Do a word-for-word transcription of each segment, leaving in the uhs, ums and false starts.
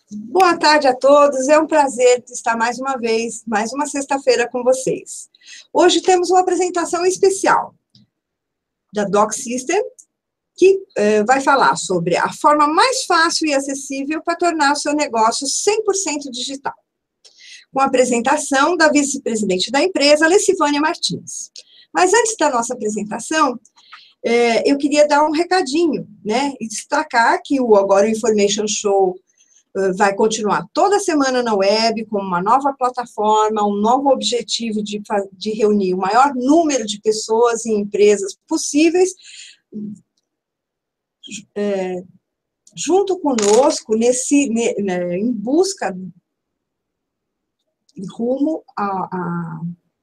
Boa tarde a todos, é um prazer estar mais uma vez, mais uma sexta-feira com vocês. Hoje temos uma apresentação especial da Doc System, que eh, vai falar sobre a forma mais fácil e acessível para tornar o seu negócio cem por cento digital. Com a apresentação da vice-presidente da empresa, Lecivânia Martins. Mas antes da nossa apresentação, eh, eu queria dar um recadinho, né, e destacar que o Agora o Information Show vai continuar toda semana na web, com uma nova plataforma, um novo objetivo de, de reunir o maior número de pessoas e empresas possíveis, é, junto conosco, nesse, né, em busca, rumo a, a,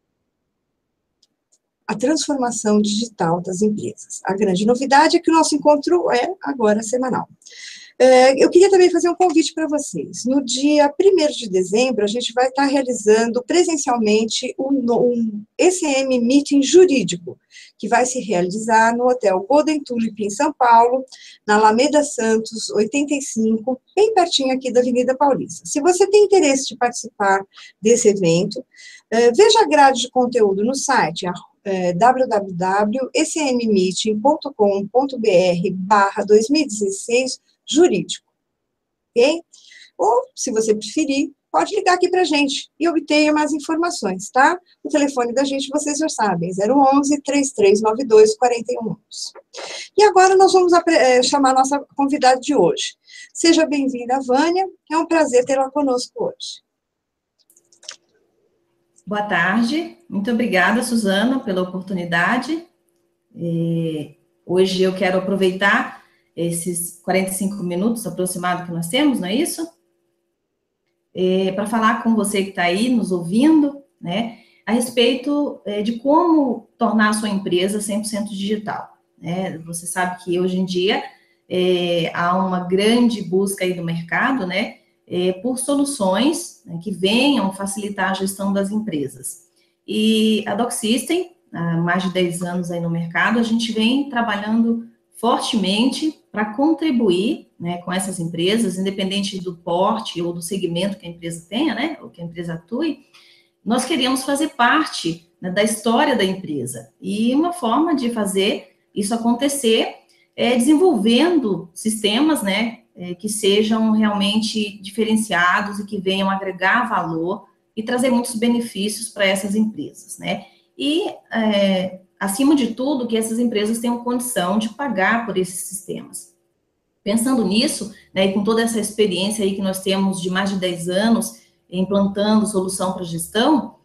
a transformação digital das empresas. A grande novidade é que o nosso encontro é agora semanal. Eu queria também fazer um convite para vocês. No dia primeiro de dezembro, a gente vai estar realizando presencialmente um, um E C M Meeting jurídico, que vai se realizar no Hotel Golden Tulip, em São Paulo, na Alameda Santos, oitenta e cinco, bem pertinho aqui da Avenida Paulista. Se você tem interesse de participar desse evento, veja a grade de conteúdo no site w w w ponto e c m meeting ponto com ponto b r barra dois mil e dezesseis jurídico, ok? Ou, se você preferir, pode ligar aqui para a gente e obter mais informações, tá? O telefone da gente, vocês já sabem, zero onze, três três nove dois, quatro um um. E agora nós vamos chamar a nossa convidada de hoje. Seja bem-vinda, Vânia, é um prazer tê-la conosco hoje. Boa tarde, muito obrigada, Suzana, pela oportunidade. E hoje eu quero aproveitar esses quarenta e cinco minutos aproximados que nós temos, não é isso? É, para falar com você que está aí nos ouvindo, né, a respeito é, de como tornar a sua empresa cem por cento digital. Né? Você sabe que hoje em dia é, há uma grande busca aí do mercado, né, é, por soluções, né, que venham facilitar a gestão das empresas. E a Doc System, há mais de dez anos aí no mercado, a gente vem trabalhando fortemente para contribuir, né, com essas empresas, independente do porte ou do segmento que a empresa tenha, né, ou que a empresa atue. Nós queríamos fazer parte, né, da história da empresa. E uma forma de fazer isso acontecer é desenvolvendo sistemas, né, é, que sejam realmente diferenciados e que venham agregar valor e trazer muitos benefícios para essas empresas, né. E, é, acima de tudo, que essas empresas tenham condição de pagar por esses sistemas. Pensando nisso, né, e com toda essa experiência aí que nós temos de mais de dez anos implantando solução para gestão,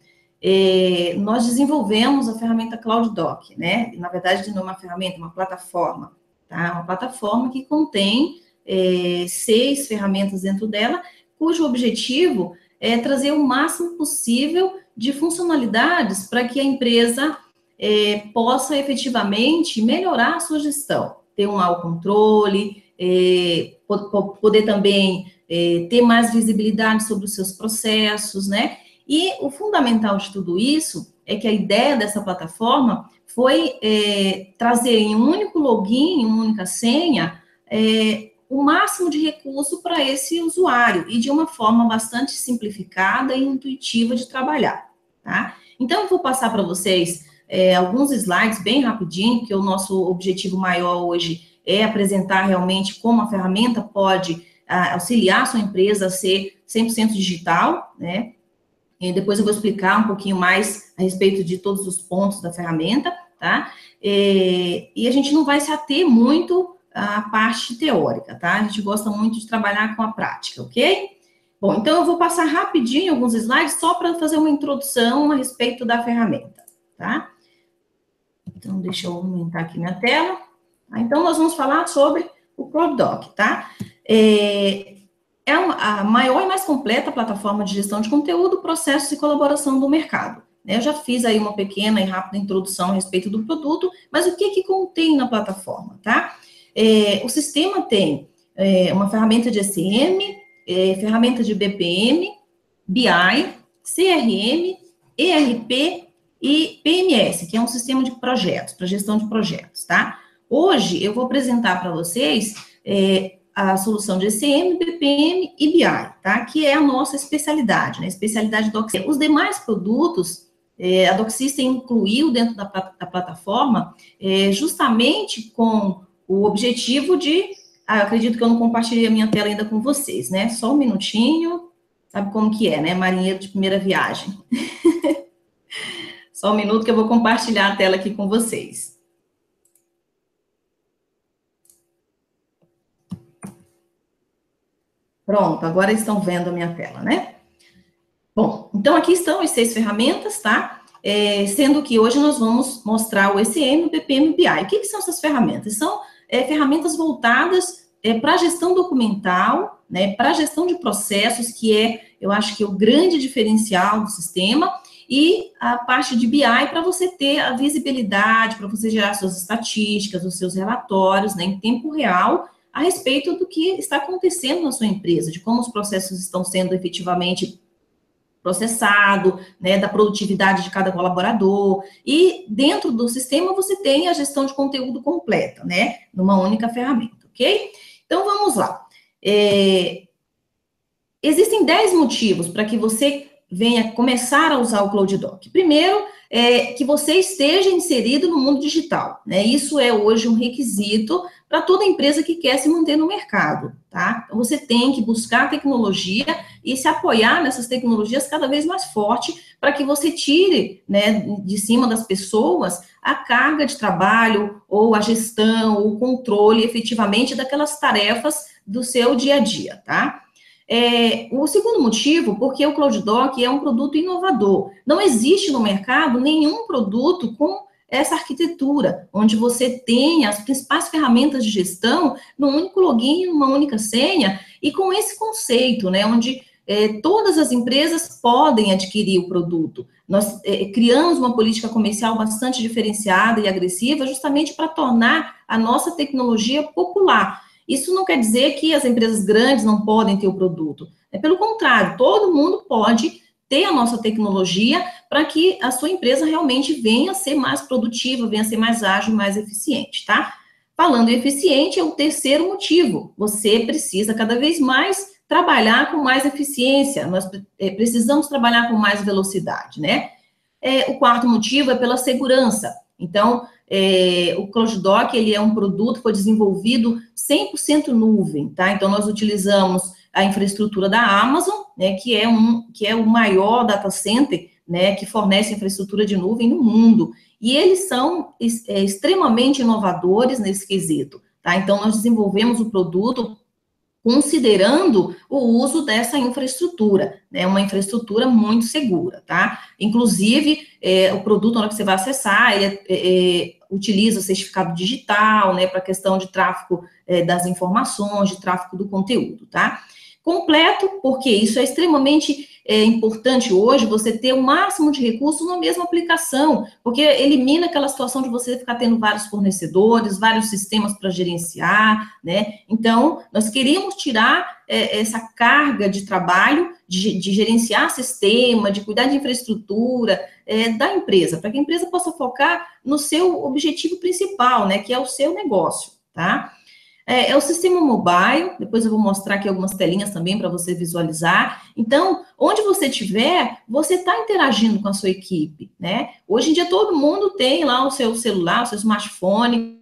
eh, nós desenvolvemos a ferramenta CloudDoc, né? Na verdade, não é uma ferramenta, é uma plataforma, tá? Uma plataforma que contém eh, seis ferramentas dentro dela, cujo objetivo é trazer o máximo possível de funcionalidades para que a empresa É, possa efetivamente melhorar a sua gestão, ter um autocontrole, é, poder também é, ter mais visibilidade sobre os seus processos, né? E o fundamental de tudo isso é que a ideia dessa plataforma foi é, trazer em um único login, em uma única senha, é, o máximo de recurso para esse usuário e de uma forma bastante simplificada e intuitiva de trabalhar, tá? Então, eu vou passar para vocês É, alguns slides bem rapidinho, que o nosso objetivo maior hoje é apresentar realmente como a ferramenta pode a, auxiliar a sua empresa a ser cem por cento digital, né? E depois eu vou explicar um pouquinho mais a respeito de todos os pontos da ferramenta, tá? É, e a gente não vai se ater muito à parte teórica, tá? A gente gosta muito de trabalhar com a prática, ok? Bom, então eu vou passar rapidinho alguns slides só para fazer uma introdução a respeito da ferramenta, tá? Então, deixa eu aumentar aqui minha tela. Então, nós vamos falar sobre o CloudDoc, tá? É, é a maior e mais completa plataforma de gestão de conteúdo, processos e colaboração do mercado. Eu já fiz aí uma pequena e rápida introdução a respeito do produto, mas o que que contém na plataforma, tá? É, o sistema tem é, uma ferramenta de E C M, é, ferramenta de B P M, B I, C R M, E R P e P M S, que é um sistema de projetos, para gestão de projetos, tá? Hoje, eu vou apresentar para vocês é, a solução de E C M, B P M e B I, tá? Que é a nossa especialidade, né? Especialidade do Docsystem. Os demais produtos, é, a Docsystem incluiu dentro da, da plataforma, é, justamente com o objetivo de... Ah, eu acredito que eu não compartilhei a minha tela ainda com vocês, né? Só um minutinho. Sabe como que é, né? Marinheiro de primeira viagem. Só um minuto que eu vou compartilhar a tela aqui com vocês. Pronto, agora estão vendo a minha tela, né? Bom, então aqui estão as seis ferramentas, tá? É, sendo que hoje nós vamos mostrar o E C M, o B P M e o B I. O que, que são essas ferramentas? São é, ferramentas voltadas é, para a gestão documental, né? Para a gestão de processos, que é, eu acho que é o grande diferencial do sistema, e a parte de B I para você ter a visibilidade, para você gerar suas estatísticas, os seus relatórios, né, em tempo real, a respeito do que está acontecendo na sua empresa, de como os processos estão sendo efetivamente processados, né, da produtividade de cada colaborador, e dentro do sistema você tem a gestão de conteúdo completa, né, numa única ferramenta, ok? Então, vamos lá. É, existem dez motivos para que você venha começar a usar o CloudDoc. Primeiro, é que você esteja inserido no mundo digital, né? Isso é hoje um requisito para toda empresa que quer se manter no mercado, tá? Então, você tem que buscar tecnologia e se apoiar nessas tecnologias cada vez mais forte para que você tire, né, de cima das pessoas a carga de trabalho ou a gestão, ou o controle efetivamente daquelas tarefas do seu dia a dia, tá? É, o segundo motivo, porque o CloudDoc é um produto inovador. Não existe no mercado nenhum produto com essa arquitetura, onde você tem as principais ferramentas de gestão num único login, numa única senha, e com esse conceito, né, onde é, todas as empresas podem adquirir o produto. Nós é, criamos uma política comercial bastante diferenciada e agressiva, justamente para tornar a nossa tecnologia popular. Isso não quer dizer que as empresas grandes não podem ter o produto. É pelo contrário, todo mundo pode ter a nossa tecnologia para que a sua empresa realmente venha a ser mais produtiva, venha a ser mais ágil, mais eficiente, tá? Falando em eficiente, é o terceiro motivo. Você precisa cada vez mais trabalhar com mais eficiência. Nós é, precisamos trabalhar com mais velocidade, né? É, o quarto motivo é pela segurança. Então, é, o CloudDoc, ele é um produto, foi desenvolvido cem por cento nuvem, tá? Então, nós utilizamos a infraestrutura da Amazon, né, que é, um, que é o maior data center, né, que fornece infraestrutura de nuvem no mundo. E eles são é, extremamente inovadores nesse quesito, tá? Então, nós desenvolvemos o produto considerando o uso dessa infraestrutura, né, uma infraestrutura muito segura, tá? Inclusive, é, o produto, na hora que você vai acessar, ele é, é, utiliza o certificado digital, né, para questão de tráfego é, das informações, de tráfego do conteúdo, tá? Completo, porque isso é extremamente é, importante hoje, você ter o máximo de recursos na mesma aplicação, porque elimina aquela situação de você ficar tendo vários fornecedores, vários sistemas para gerenciar, né? Então, nós queríamos tirar é, essa carga de trabalho, de, de gerenciar sistema, de cuidar de infraestrutura é, da empresa, para que a empresa possa focar no seu objetivo principal, né, que é o seu negócio, tá? É, é o sistema mobile, depois eu vou mostrar aqui algumas telinhas também para você visualizar. Então, onde você estiver, você está interagindo com a sua equipe, né? Hoje em dia todo mundo tem lá o seu celular, o seu smartphone,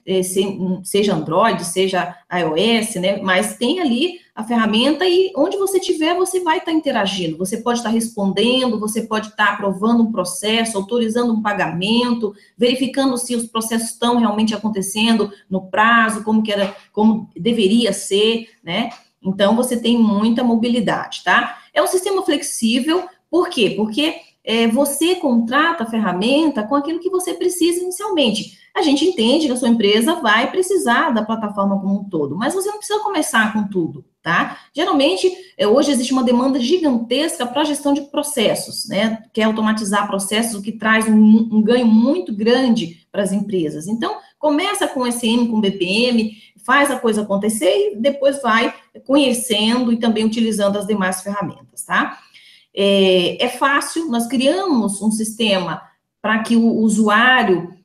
seja Android, seja iOS, né? Mas tem ali a ferramenta e onde você estiver, você vai estar interagindo. Você pode estar respondendo, você pode estar aprovando um processo, autorizando um pagamento, verificando se os processos estão realmente acontecendo no prazo, como que era, como deveria ser, né? Então, você tem muita mobilidade, tá? É um sistema flexível, por quê? Porque é, você contrata a ferramenta com aquilo que você precisa inicialmente. A gente entende que a sua empresa vai precisar da plataforma como um todo, mas você não precisa começar com tudo, tá? Geralmente, hoje existe uma demanda gigantesca para a gestão de processos, né? Quer automatizar processos, o que traz um, um ganho muito grande para as empresas. Então, começa com E C M, com B P M, faz a coisa acontecer e depois vai conhecendo e também utilizando as demais ferramentas, tá? É, é fácil, nós criamos um sistema para que o usuário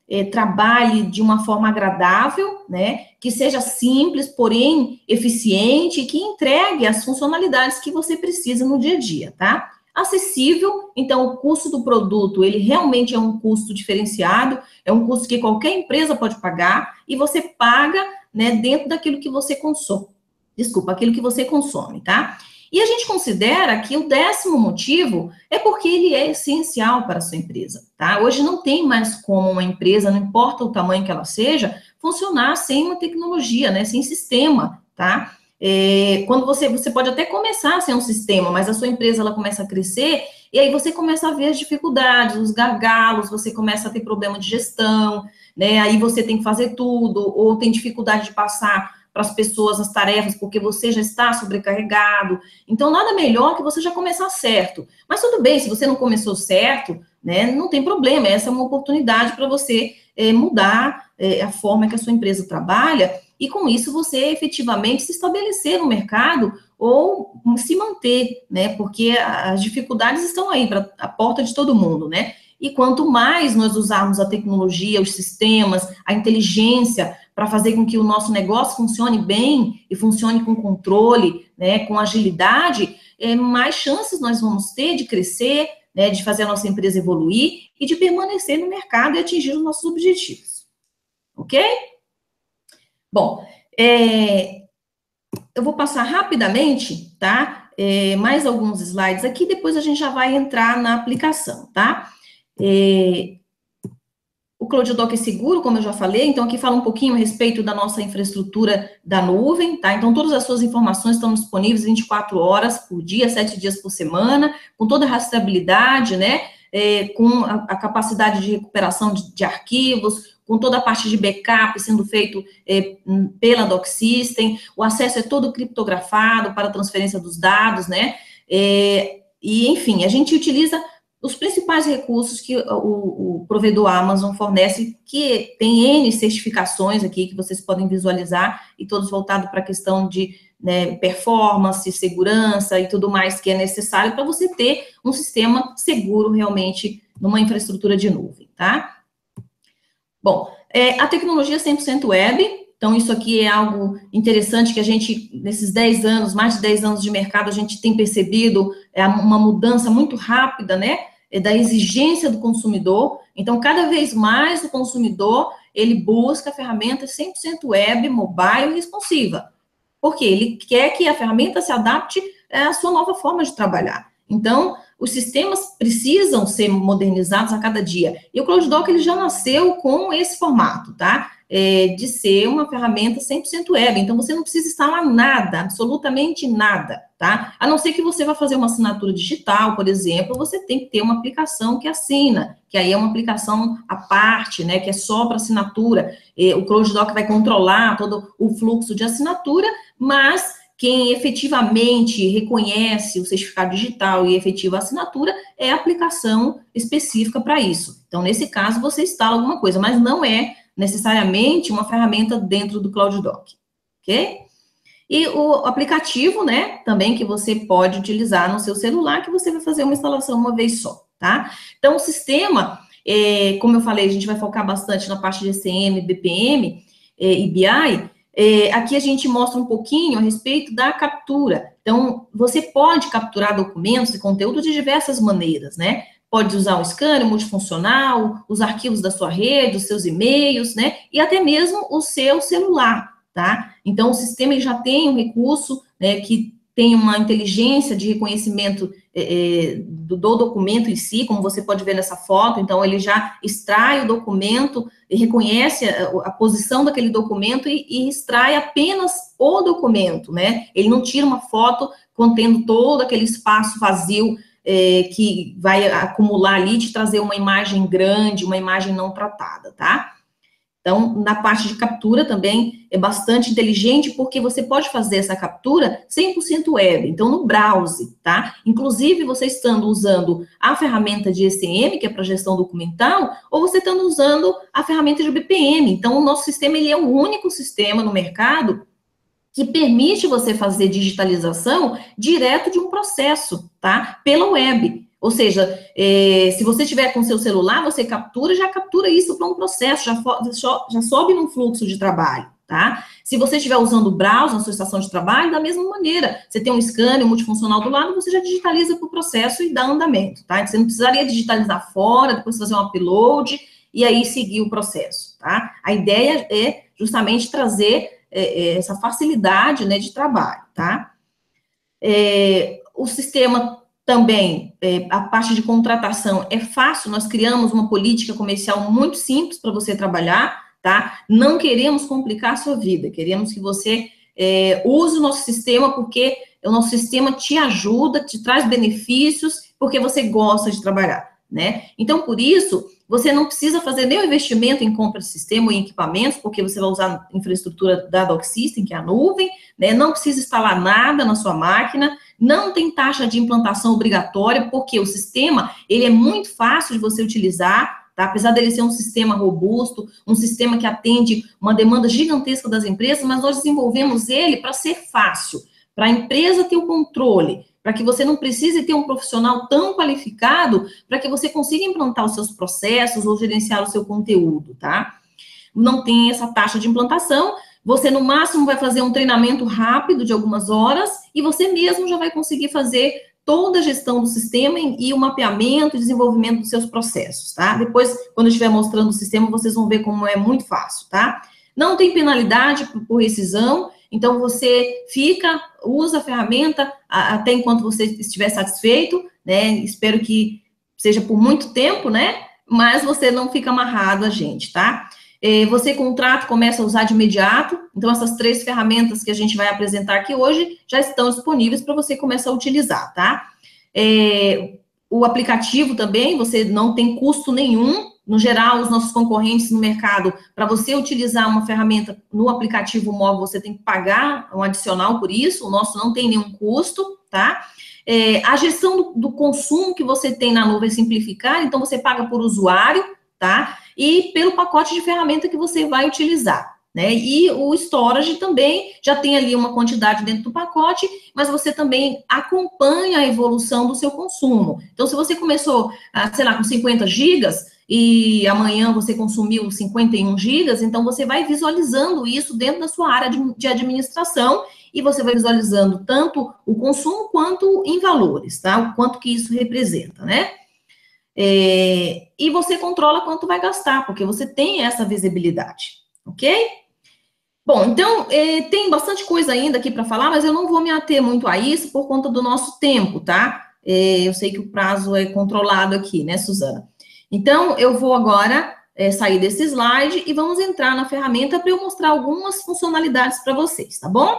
é, trabalhe de uma forma agradável, né, que seja simples, porém eficiente, e que entregue as funcionalidades que você precisa no dia a dia, tá? Acessível, então o custo do produto, ele realmente é um custo diferenciado, é um custo que qualquer empresa pode pagar, e você paga, né, dentro daquilo que você consome, desculpa, aquilo que você consome, tá? E a gente considera que o décimo motivo é porque ele é essencial para a sua empresa, tá? Hoje não tem mais como uma empresa, não importa o tamanho que ela seja, funcionar sem uma tecnologia, né, sem sistema, tá? É, quando você, você pode até começar sem um sistema, mas a sua empresa, ela começa a crescer, e aí você começa a ver as dificuldades, os gargalos, você começa a ter problema de gestão, né, aí você tem que fazer tudo, ou tem dificuldade de passar para as pessoas as tarefas, porque você já está sobrecarregado. Então, nada melhor que você já começar certo. Mas tudo bem, se você não começou certo, né, não tem problema, essa é uma oportunidade para você é, mudar é, a forma que a sua empresa trabalha, e com isso você efetivamente se estabelecer no mercado ou se manter, né, porque as dificuldades estão aí, para a porta de todo mundo, né? E quanto mais nós usarmos a tecnologia, os sistemas, a inteligência, para fazer com que o nosso negócio funcione bem e funcione com controle, né, com agilidade, é, mais chances nós vamos ter de crescer, né, de fazer a nossa empresa evoluir e de permanecer no mercado e atingir os nossos objetivos. Ok? Bom, é, eu vou passar rapidamente, tá? É, mais alguns slides aqui, depois a gente já vai entrar na aplicação, tá? É, o CloudDoc é seguro, como eu já falei, então aqui fala um pouquinho a respeito da nossa infraestrutura da nuvem, tá? Então todas as suas informações estão disponíveis vinte e quatro horas por dia, sete dias por semana, com toda a rastreabilidade, né? É, com a, a capacidade de recuperação de, de arquivos, com toda a parte de backup sendo feito é, pela Doc System, o acesso é todo criptografado para a transferência dos dados, né? É, e, enfim, a gente utiliza os principais recursos que o, o provedor Amazon fornece, que tem N certificações aqui, que vocês podem visualizar, e todos voltados para a questão de, né, performance, segurança e tudo mais que é necessário para você ter um sistema seguro realmente numa infraestrutura de nuvem, tá? Bom, é, a tecnologia é cem por cento web, então isso aqui é algo interessante que a gente, nesses dez anos, mais de dez anos de mercado, a gente tem percebido é, uma mudança muito rápida, né, da exigência do consumidor. Então, cada vez mais o consumidor, ele busca ferramentas cem por cento web, mobile e responsiva. Porque ele quer que a ferramenta se adapte à sua nova forma de trabalhar. Então, os sistemas precisam ser modernizados a cada dia. E o CloudDoc, ele já nasceu com esse formato, tá? É, de ser uma ferramenta cem por cento web. Então, você não precisa instalar nada, absolutamente nada, tá? A não ser que você vá fazer uma assinatura digital, por exemplo, você tem que ter uma aplicação que assina, que aí é uma aplicação à parte, né? Que é só para assinatura. É, o CloudDoc vai controlar todo o fluxo de assinatura, mas quem efetivamente reconhece o certificado digital e efetiva a assinatura é a aplicação específica para isso. Então, nesse caso, você instala alguma coisa, mas não é necessariamente uma ferramenta dentro do CloudDoc, ok? E o aplicativo, né, também que você pode utilizar no seu celular, que você vai fazer uma instalação uma vez só, tá? Então, o sistema, é, como eu falei, a gente vai focar bastante na parte de E C M, B P M é, e B I. É, aqui a gente mostra um pouquinho a respeito da captura. Então, você pode capturar documentos e conteúdo de diversas maneiras, né? Pode usar o scanner multifuncional, os arquivos da sua rede, os seus e-mails, né? E até mesmo o seu celular, tá? Então, o sistema já tem um recurso, né, que tem uma inteligência de reconhecimento é, do, do documento em si, como você pode ver nessa foto. Então, ele já extrai o documento e reconhece a, a posição daquele documento e, e extrai apenas o documento, né? Ele não tira uma foto contendo todo aquele espaço vazio é, que vai acumular ali, te trazer uma imagem grande, uma imagem não tratada, tá? Então, na parte de captura também é bastante inteligente, porque você pode fazer essa captura cem por cento web, então no browser, tá? Inclusive, você estando usando a ferramenta de E C M, que é para gestão documental, ou você estando usando a ferramenta de B P M. Então, o nosso sistema, ele é o único sistema no mercado que permite você fazer digitalização direto de um processo, tá? Pela web. Ou seja, é, se você tiver com seu celular, você captura, já captura isso para um processo, já, já sobe num fluxo de trabalho, tá? Se você estiver usando o browser na sua estação de trabalho, da mesma maneira, você tem um scanner multifuncional do lado, você já digitaliza para o processo e dá andamento, tá? Você não precisaria digitalizar fora, depois fazer um upload e aí seguir o processo, tá? A ideia é justamente trazer é, essa facilidade, né, de trabalho, tá? É, o sistema também, é, a parte de contratação é fácil, nós criamos uma política comercial muito simples para você trabalhar, tá? Não queremos complicar a sua vida, queremos que você é, use o nosso sistema, porque o nosso sistema te ajuda, te traz benefícios, porque você gosta de trabalhar, né? Então, por isso, você não precisa fazer nenhum investimento em compra de sistema ou em equipamentos, porque você vai usar a infraestrutura da Doc System, que é a nuvem, né? Não precisa instalar nada na sua máquina, não tem taxa de implantação obrigatória, porque o sistema, ele é muito fácil de você utilizar, tá? Apesar dele ser um sistema robusto, um sistema que atende uma demanda gigantesca das empresas, mas nós desenvolvemos ele para ser fácil, para a empresa ter o controle, para que você não precise ter um profissional tão qualificado, para que você consiga implantar os seus processos ou gerenciar o seu conteúdo, tá? Não tem essa taxa de implantação, você no máximo vai fazer um treinamento rápido de algumas horas e você mesmo já vai conseguir fazer toda a gestão do sistema e o mapeamento e desenvolvimento dos seus processos, tá? Depois, quando eu estiver mostrando o sistema, vocês vão ver como é muito fácil, tá? Não tem penalidade por rescisão, então você fica, usa a ferramenta até enquanto você estiver satisfeito, né? Espero que seja por muito tempo, né? Mas você não fica amarrado a gente, tá? Você contrata, começa a usar de imediato, então essas três ferramentas que a gente vai apresentar aqui hoje já estão disponíveis para você começar a utilizar, tá? É, o aplicativo também, você não tem custo nenhum, no geral, os nossos concorrentes no mercado, para você utilizar uma ferramenta no aplicativo móvel, você tem que pagar um adicional por isso, o nosso não tem nenhum custo, tá? É, a gestão do, do consumo que você tem na nuvem é simplificar, então você paga por usuário, tá? E pelo pacote de ferramenta que você vai utilizar, né? E o storage também já tem ali uma quantidade dentro do pacote, mas você também acompanha a evolução do seu consumo. Então, se você começou, sei lá, com cinquenta gigas e amanhã você consumiu cinquenta e um gigas, então você vai visualizando isso dentro da sua área de, de administração e você vai visualizando tanto o consumo quanto em valores, tá? O quanto que isso representa, né? É, e você controla quanto vai gastar, porque você tem essa visibilidade, ok? Bom, então, é, tem bastante coisa ainda aqui para falar, mas eu não vou me ater muito a isso por conta do nosso tempo, tá? É, eu sei que o prazo é controlado aqui, né, Suzana? Então, eu vou agora é, sair desse slide e vamos entrar na ferramenta para eu mostrar algumas funcionalidades para vocês, tá bom?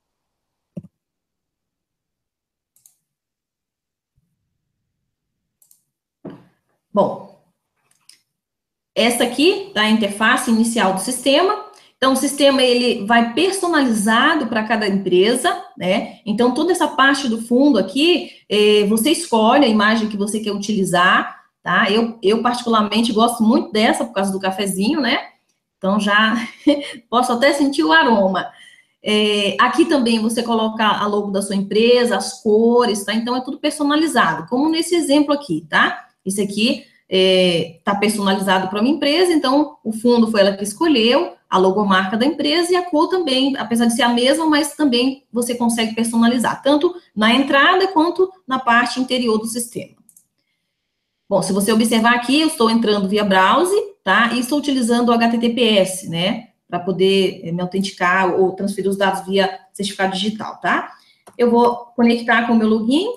Bom, essa aqui tá a interface inicial do sistema. Então, o sistema, ele vai personalizado para cada empresa, né? Então, toda essa parte do fundo aqui, eh, você escolhe a imagem que você quer utilizar, tá? Eu, eu, particularmente, gosto muito dessa por causa do cafezinho, né? Então, já posso até sentir o aroma. É, aqui também você coloca a logo da sua empresa, as cores, tá? Então, é tudo personalizado, como nesse exemplo aqui, tá? Esse aqui está é, personalizado para uma empresa, então o fundo foi ela que escolheu, a logomarca da empresa e a cor também, apesar de ser a mesma, mas também você consegue personalizar, tanto na entrada quanto na parte interior do sistema. Bom, se você observar aqui, eu estou entrando via browser, tá? E estou utilizando o H T T P S, né? Para poder me autenticar ou transferir os dados via certificado digital, tá? Eu vou conectar com o meu login.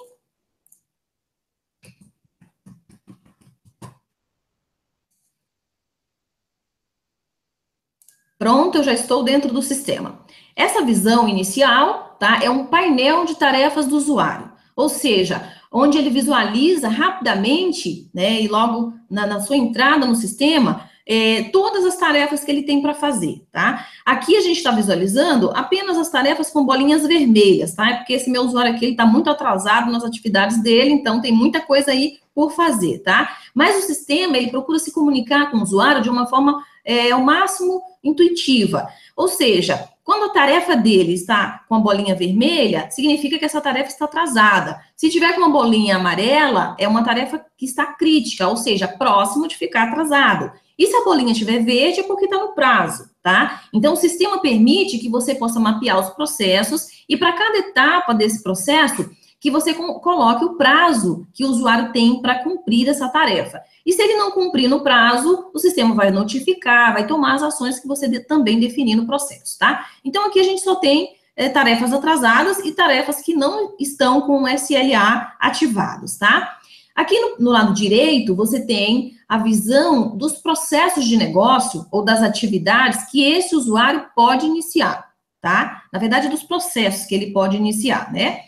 Pronto, eu já estou dentro do sistema. Essa visão inicial, tá, é um painel de tarefas do usuário, ou seja, onde ele visualiza rapidamente, né, e logo na, na sua entrada no sistema, é, todas as tarefas que ele tem para fazer, tá? Aqui a gente está visualizando apenas as tarefas com bolinhas vermelhas, tá? É porque esse meu usuário aqui, ele está muito atrasado nas atividades dele, então tem muita coisa aí por fazer, tá? Mas o sistema, ele procura se comunicar com o usuário de uma forma, é, ao máximo intuitiva. Ou seja, quando a tarefa dele está com a bolinha vermelha, significa que essa tarefa está atrasada. Se tiver com uma bolinha amarela, é uma tarefa que está crítica, ou seja, próximo de ficar atrasado. E se a bolinha estiver verde, é porque está no prazo, tá? Então, o sistema permite que você possa mapear os processos e para cada etapa desse processo, que você coloque o prazo que o usuário tem para cumprir essa tarefa. E se ele não cumprir no prazo, o sistema vai notificar, vai tomar as ações que você de, também definir no processo, tá? Então, aqui a gente só tem é, tarefas atrasadas e tarefas que não estão com o S L A ativados, tá? Aqui no, no lado direito, você tem a visão dos processos de negócio ou das atividades que esse usuário pode iniciar, tá? Na verdade, dos processos que ele pode iniciar, né?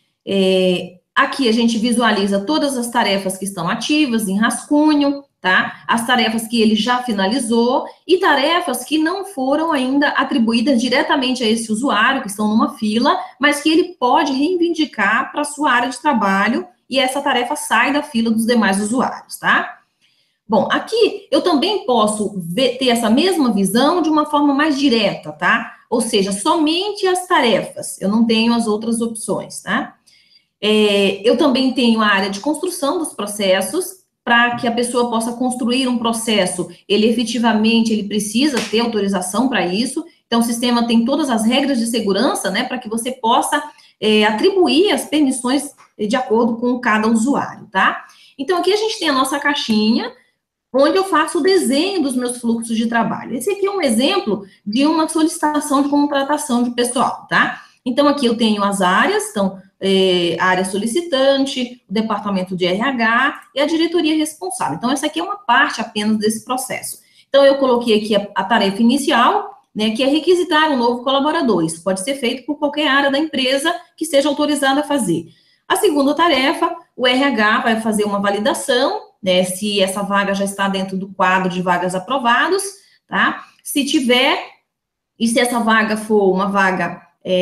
É, aqui a gente visualiza todas as tarefas que estão ativas em rascunho, tá? As tarefas que ele já finalizou e tarefas que não foram ainda atribuídas diretamente a esse usuário, que estão numa fila, mas que ele pode reivindicar para a sua área de trabalho e essa tarefa sai da fila dos demais usuários, tá? Bom, aqui eu também posso ver, ter essa mesma visão de uma forma mais direta, tá? Ou seja, somente as tarefas, eu não tenho as outras opções, tá? É, eu também tenho a área de construção dos processos, para que a pessoa possa construir um processo, ele efetivamente, ele precisa ter autorização para isso, então o sistema tem todas as regras de segurança, né, para que você possa é, atribuir as permissões de acordo com cada usuário, tá? Então, aqui a gente tem a nossa caixinha, onde eu faço o desenho dos meus fluxos de trabalho. Esse aqui é um exemplo de uma solicitação de contratação de pessoal, tá? Então, aqui eu tenho as áreas, então, é, a área solicitante, o departamento de R H e a diretoria responsável. Então, essa aqui é uma parte apenas desse processo. Então, eu coloquei aqui a, a tarefa inicial, né, que é requisitar um novo colaborador. Isso pode ser feito por qualquer área da empresa que seja autorizada a fazer. A segunda tarefa, o R H vai fazer uma validação, né, se essa vaga já está dentro do quadro de vagas aprovados, tá? Se tiver, e se essa vaga for uma vaga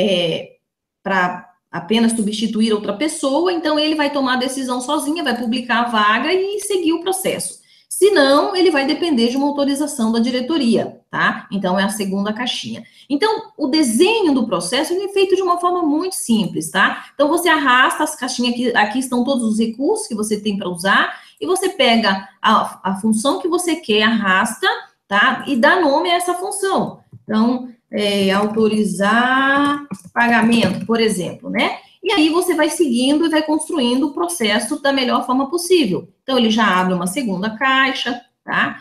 é, para apenas substituir outra pessoa, então ele vai tomar a decisão sozinha, vai publicar a vaga e seguir o processo. Se não, ele vai depender de uma autorização da diretoria, tá? Então, é a segunda caixinha. Então, o desenho do processo ele é feito de uma forma muito simples, tá? Então, você arrasta as caixinhas, aqui, aqui estão todos os recursos que você tem para usar, e você pega a, a função que você quer, arrasta, tá? E dá nome a essa função. Então, é, autorizar pagamento, por exemplo, né? E aí você vai seguindo e vai construindo o processo da melhor forma possível. Então, ele já abre uma segunda caixa, tá?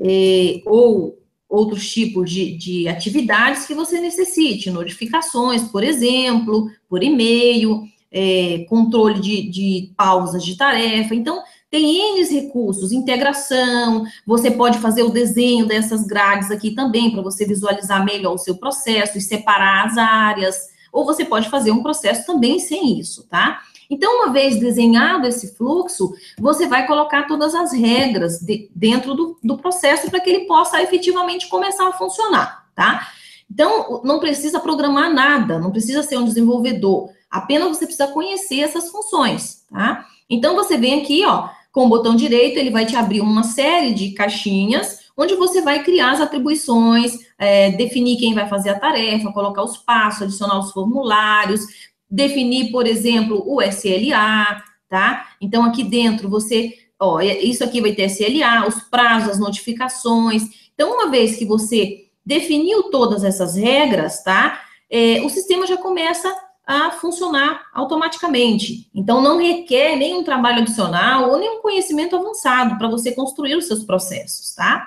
É, ou outros tipos de, de atividades que você necessite, notificações, por exemplo, por e-mail, é, controle de, de pausas de tarefa. Então, tem N recursos, integração, você pode fazer o desenho dessas grades aqui também, para você visualizar melhor o seu processo e separar as áreas, ou você pode fazer um processo também sem isso, tá? Então, uma vez desenhado esse fluxo, você vai colocar todas as regras de, dentro do, do processo para que ele possa efetivamente começar a funcionar, tá? Então, não precisa programar nada, não precisa ser um desenvolvedor, apenas você precisa conhecer essas funções, tá? Então, você vem aqui, ó, com o botão direito, ele vai te abrir uma série de caixinhas, onde você vai criar as atribuições, é, definir quem vai fazer a tarefa, colocar os passos, adicionar os formulários, definir, por exemplo, o S L A, tá? Então, aqui dentro, você, ó, isso aqui vai ter S L A, os prazos, as notificações. Então, uma vez que você definiu todas essas regras, tá? É, o sistema já começa a funcionar automaticamente. Então, não requer nenhum trabalho adicional ou nenhum conhecimento avançado para você construir os seus processos, tá?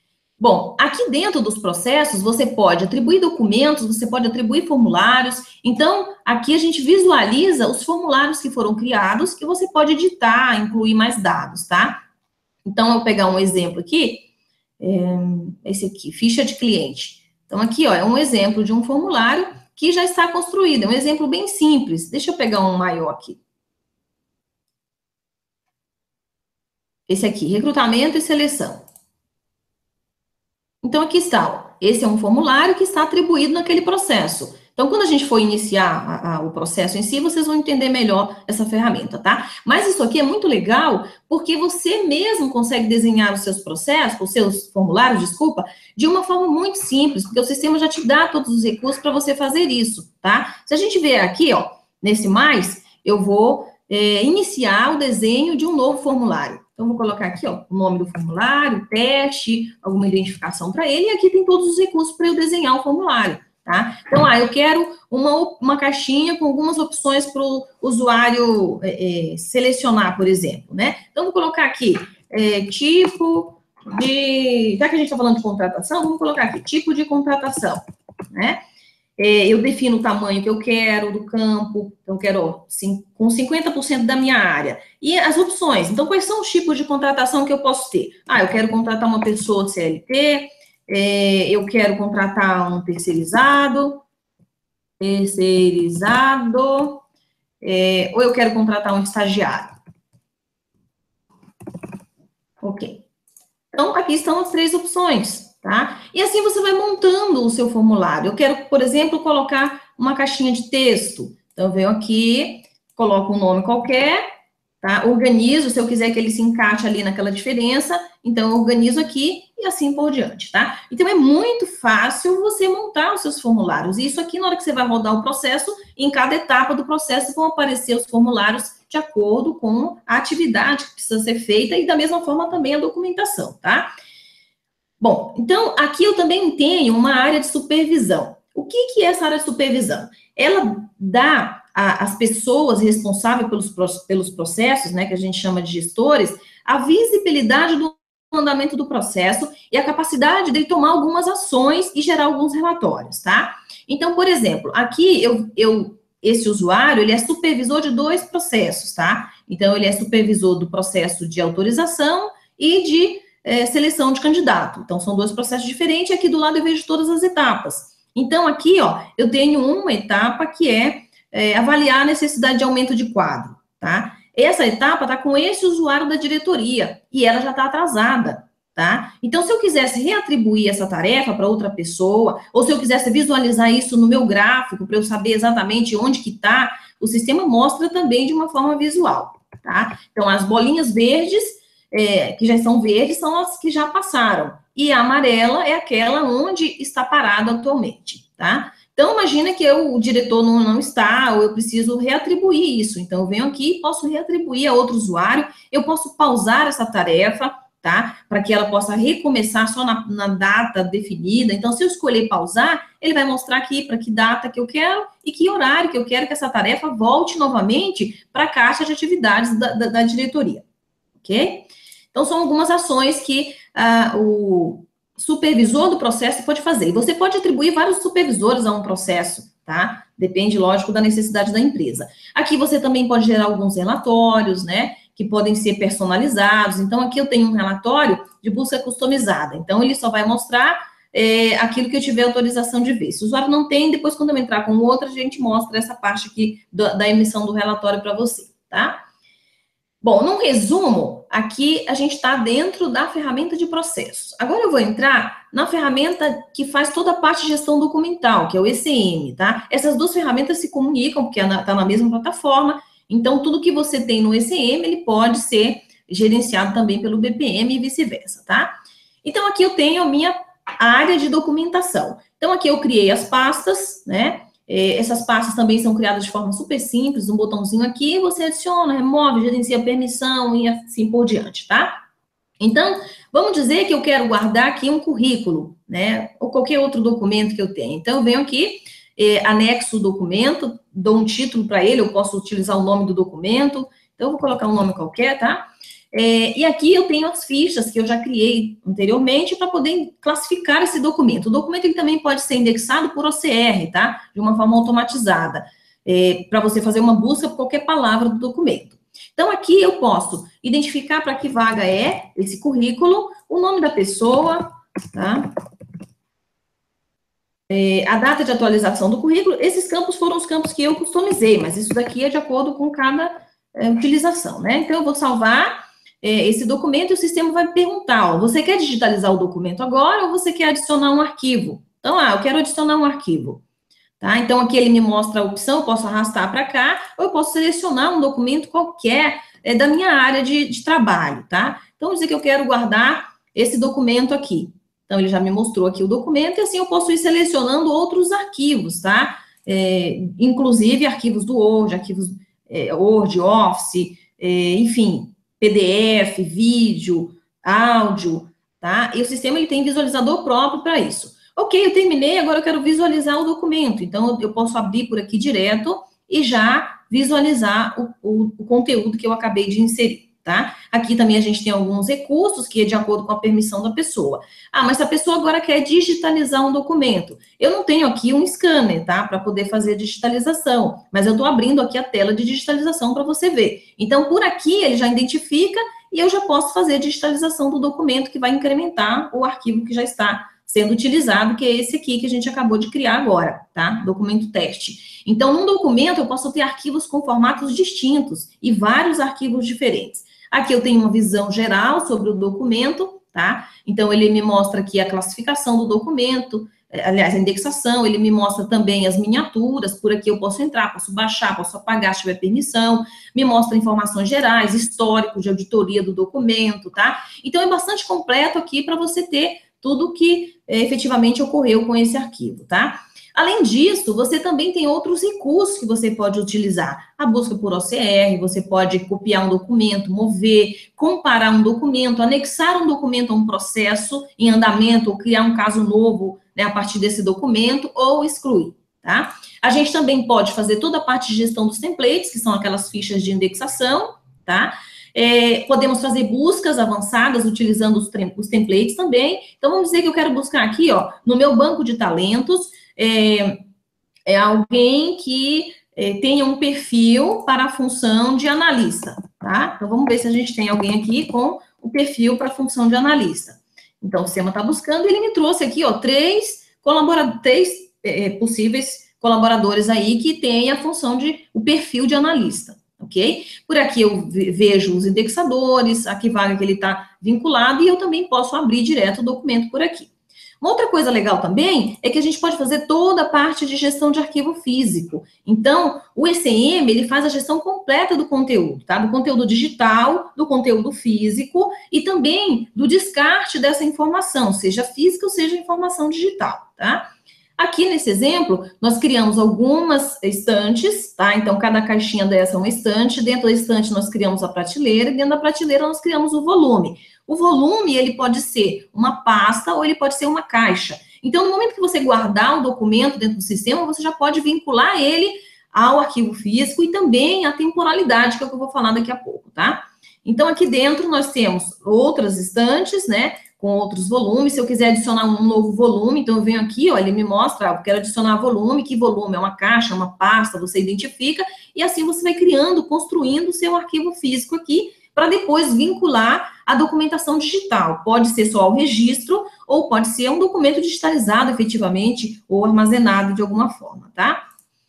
Bom, aqui dentro dos processos, você pode atribuir documentos, você pode atribuir formulários. Então, aqui a gente visualiza os formulários que foram criados e você pode editar, incluir mais dados, tá? Então, eu vou pegar um exemplo aqui, é, esse aqui, ficha de cliente. Então, aqui, ó, é um exemplo de um formulário que já está construído, é um exemplo bem simples. Deixa eu pegar um maior aqui. Esse aqui, recrutamento e seleção. Então, aqui está, ó. Esse é um formulário que está atribuído naquele processo. Então, quando a gente for iniciar a, a, o processo em si, vocês vão entender melhor essa ferramenta, tá? Mas isso aqui é muito legal, porque você mesmo consegue desenhar os seus processos, os seus formulários, desculpa, de uma forma muito simples, porque o sistema já te dá todos os recursos para você fazer isso, tá? Se a gente ver aqui, ó, nesse mais, eu vou é, iniciar o desenho de um novo formulário. Então, vou colocar aqui, ó, o nome do formulário, teste, alguma identificação para ele, e aqui tem todos os recursos para eu desenhar o formulário, tá? Então, ah, eu quero uma, uma caixinha com algumas opções para o usuário é, é, selecionar, por exemplo, né? Então, vou colocar aqui, é, tipo de... Já que a gente está falando de contratação, vamos colocar aqui, tipo de contratação, né? Eu defino o tamanho que eu quero do campo, então eu quero sim, com cinquenta por cento da minha área. E as opções, então quais são os tipos de contratação que eu posso ter? Ah, eu quero contratar uma pessoa C L T, é, eu quero contratar um terceirizado, terceirizado, é, ou eu quero contratar um estagiário. Ok. Então, aqui estão as três opções. Tá? E assim você vai montando o seu formulário. Eu quero, por exemplo, colocar uma caixinha de texto. Então, eu venho aqui, coloco um nome qualquer, tá? Organizo, se eu quiser que ele se encaixe ali naquela diferença, então eu organizo aqui e assim por diante, tá? Então, é muito fácil você montar os seus formulários. E isso aqui, na hora que você vai rodar o processo, em cada etapa do processo vão aparecer os formulários de acordo com a atividade que precisa ser feita e da mesma forma também a documentação, tá? Bom, então, aqui eu também tenho uma área de supervisão. O que, que é essa área de supervisão? Ela dá às pessoas responsáveis pelos, pelos processos, né, que a gente chama de gestores, a visibilidade do andamento do processo e a capacidade de tomar algumas ações e gerar alguns relatórios, tá? Então, por exemplo, aqui eu, eu esse usuário, ele é supervisor de dois processos, tá? Então, ele é supervisor do processo de autorização e de É, seleção de candidato. Então, são dois processos diferentes, e aqui do lado eu vejo todas as etapas. Então, aqui, ó, eu tenho uma etapa que é, é avaliar a necessidade de aumento de quadro, tá? Essa etapa tá com esse usuário da diretoria, e ela já tá atrasada, tá? Então, se eu quisesse reatribuir essa tarefa para outra pessoa, ou se eu quisesse visualizar isso no meu gráfico, para eu saber exatamente onde que tá, o sistema mostra também de uma forma visual, tá? Então, as bolinhas verdes É, que já são verdes, são as que já passaram. E a amarela é aquela onde está parado atualmente, tá? Então, imagina que eu, o diretor não, não está, ou eu preciso reatribuir isso. Então, eu venho aqui e posso reatribuir a outro usuário, eu posso pausar essa tarefa, tá? Para que ela possa recomeçar só na, na data definida. Então, se eu escolher pausar, ele vai mostrar aqui para que data que eu quero e que horário que eu quero que essa tarefa volte novamente para a caixa de atividades da, da, da diretoria, ok? Então, são algumas ações que ah, o supervisor do processo pode fazer. E você pode atribuir vários supervisores a um processo, tá? Depende, lógico, da necessidade da empresa. Aqui você também pode gerar alguns relatórios, né? Que podem ser personalizados. Então, aqui eu tenho um relatório de busca customizada. Então, ele só vai mostrar é, aquilo que eu tiver autorização de ver. Se o usuário não tem, depois, quando eu entrar com outra, a gente mostra essa parte aqui da, da emissão do relatório para você, tá? Bom, num resumo, aqui a gente está dentro da ferramenta de processos. Agora eu vou entrar na ferramenta que faz toda a parte de gestão documental, que é o E C M, tá? Essas duas ferramentas se comunicam, porque está na mesma plataforma, então tudo que você tem no E C M, ele pode ser gerenciado também pelo B P M e vice-versa, tá? Então, aqui eu tenho a minha área de documentação. Então, aqui eu criei as pastas, né? Essas pastas também são criadas de forma super simples, um botãozinho aqui, você adiciona, remove, gerencia a permissão e assim por diante, tá? Então, vamos dizer que eu quero guardar aqui um currículo, né? Ou qualquer outro documento que eu tenha. Então, eu venho aqui, eh, anexo o documento, dou um título para ele, eu posso utilizar o nome do documento. Então, eu vou colocar um nome qualquer, tá? É, e aqui eu tenho as fichas que eu já criei anteriormente para poder classificar esse documento. O documento ele também pode ser indexado por O C R, tá? De uma forma automatizada, é, para você fazer uma busca por qualquer palavra do documento. Então, aqui eu posso identificar para que vaga é esse currículo, o nome da pessoa, tá? É, a data de atualização do currículo. Esses campos foram os campos que eu customizei, mas isso daqui é de acordo com cada é, utilização, né? Então, eu vou salvar esse documento e o sistema vai perguntar, ó, você quer digitalizar o documento agora ou você quer adicionar um arquivo? Então, ah, eu quero adicionar um arquivo. tá? Então, aqui ele me mostra a opção, eu posso arrastar para cá, ou eu posso selecionar um documento qualquer é, da minha área de, de trabalho, tá? Então, vamos dizer que eu quero guardar esse documento aqui. Então, ele já me mostrou aqui o documento, e assim eu posso ir selecionando outros arquivos, tá? É, inclusive arquivos do Word, arquivos é, Word, Office, é, enfim, P D F, vídeo, áudio, tá? E o sistema, ele tem visualizador próprio para isso. Ok, eu terminei, agora eu quero visualizar o documento. Então, eu posso abrir por aqui direto e já visualizar o, o, o conteúdo que eu acabei de inserir. Tá? Aqui também a gente tem alguns recursos que é de acordo com a permissão da pessoa. Ah, mas se a pessoa agora quer digitalizar um documento, eu não tenho aqui um scanner, tá? Para poder fazer a digitalização, mas eu estou abrindo aqui a tela de digitalização para você ver. Então, por aqui ele já identifica e eu já posso fazer a digitalização do documento que vai incrementar o arquivo que já está sendo utilizado, que é esse aqui que a gente acabou de criar agora, tá? Documento teste. Então, num documento eu posso ter arquivos com formatos distintos e vários arquivos diferentes. Aqui eu tenho uma visão geral sobre o documento, tá? Então, ele me mostra aqui a classificação do documento, aliás, a indexação, ele me mostra também as miniaturas, por aqui eu posso entrar, posso baixar, posso apagar se tiver permissão, me mostra informações gerais, histórico de auditoria do documento, tá? Então, é bastante completo aqui para você ter tudo que é, efetivamente ocorreu com esse arquivo, tá? Além disso, você também tem outros recursos que você pode utilizar. A busca por O C R, você pode copiar um documento, mover, comparar um documento, anexar um documento a um processo em andamento, ou criar um caso novo, né, a partir desse documento, ou excluir, tá? A gente também pode fazer toda a parte de gestão dos templates, que são aquelas fichas de indexação, tá? É, podemos fazer buscas avançadas utilizando os, os templates também. Então, vamos dizer que eu quero buscar aqui, ó, no meu banco de talentos, é, é alguém que é, tenha um perfil para a função de analista, tá? Então, vamos ver se a gente tem alguém aqui com o perfil para a função de analista. Então, o sistema está buscando e ele me trouxe aqui, ó, três, colabora três é, possíveis colaboradores aí que têm a função de, o perfil de analista. Ok? Por aqui eu vejo os indexadores, a que vaga que ele está vinculado, e eu também posso abrir direto o documento por aqui. Uma outra coisa legal também é que a gente pode fazer toda a parte de gestão de arquivo físico. Então, o E C M, ele faz a gestão completa do conteúdo, tá? Do conteúdo digital, do conteúdo físico e também do descarte dessa informação, seja física ou seja informação digital, tá? Aqui nesse exemplo, nós criamos algumas estantes, tá? Então, cada caixinha dessa é uma estante. Dentro da estante, nós criamos a prateleira. E dentro da prateleira, nós criamos o volume. O volume, ele pode ser uma pasta ou ele pode ser uma caixa. Então, no momento que você guardar o documento dentro do sistema, você já pode vincular ele ao arquivo físico e também à temporalidade, que é o que eu vou falar daqui a pouco, tá? Então, aqui dentro, nós temos outras estantes, né? Com outros volumes. Se eu quiser adicionar um novo volume, então eu venho aqui, ó, ele me mostra, eu quero adicionar volume, que volume? É uma caixa, uma pasta, você identifica, e assim você vai criando, construindo o seu arquivo físico aqui, para depois vincular a documentação digital. Pode ser só o registro, ou pode ser um documento digitalizado, efetivamente, ou armazenado de alguma forma, tá?